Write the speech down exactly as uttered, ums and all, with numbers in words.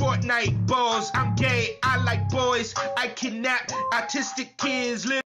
Fortnite Balls. I'm gay, I like boys. I kidnap autistic kids.